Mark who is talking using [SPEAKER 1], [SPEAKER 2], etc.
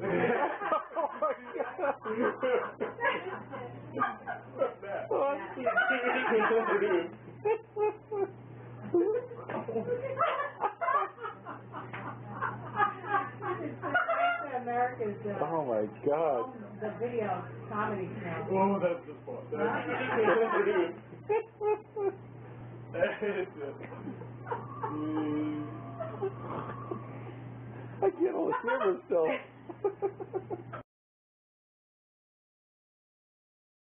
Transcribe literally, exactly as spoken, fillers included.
[SPEAKER 1] America's uh,
[SPEAKER 2] oh my God.
[SPEAKER 1] The video comedy channel.
[SPEAKER 3] Oh, that's the fun.
[SPEAKER 2] I can't hold the camera still.